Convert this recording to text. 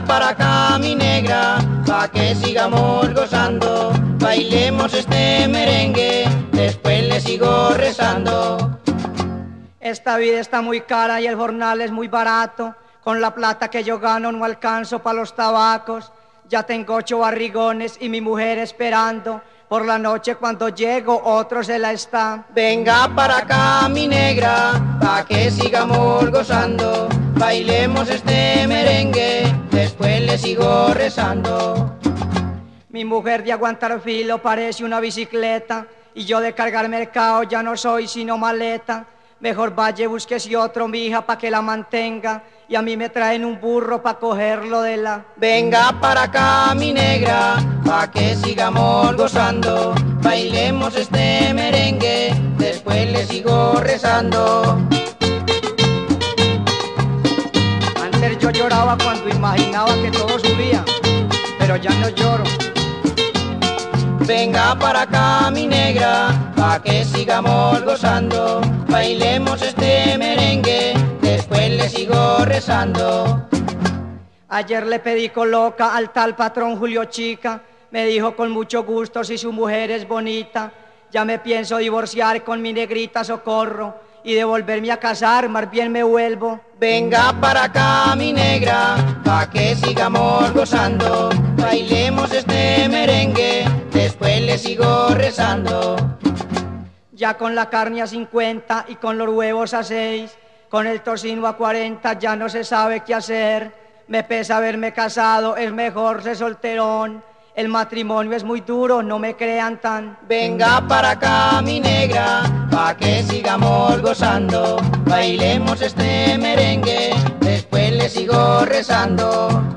para acá mi negra, pa' que sigamos gozando, bailemos este merengue, después le sigo rezando. Esta vida está muy cara y el jornal es muy barato, con la plata que yo gano no alcanzo para los tabacos, ya tengo 8 barrigones y mi mujer esperando, por la noche cuando llego otro se la está. Venga para acá mi negra, pa' que sigamos gozando, bailemos este merengue, después le sigo rezando. Mi mujer de aguantar filo parece una bicicleta, y yo de cargar mercado ya no soy sino maleta. Mejor vaya y búsquese otro, mija, pa' que la mantenga, y a mí me traen un burro pa' cogerlo de la... Venga para acá mi negra, pa' que sigamos gozando, bailemos este merengue, después le sigo rezando. Antes yo lloraba cuando imaginaba que todo subía, pero ya no lloro. Venga para acá mi negra, pa' que sigamos gozando, bailemos este merengue, después le sigo rezando. Ayer le pedí coloca al tal patrón Julio Chica, me dijo con mucho gusto si su mujer es bonita, ya me pienso divorciar con mi negrita Socorro, y de volverme a casar, más bien me vuelvo. Venga para acá mi negra, pa' que sigamos gozando, bailemos este merengue, después le sigo rezando. Ya con la carne a 50 y con los huevos a 6, con el tocino a 40 ya no se sabe qué hacer. Me pesa haberme casado, es mejor ser solterón. El matrimonio es muy duro, no me crean tan. Venga para acá mi negra, pa' que sigamos gozando, bailemos este merengue, después le sigo rezando.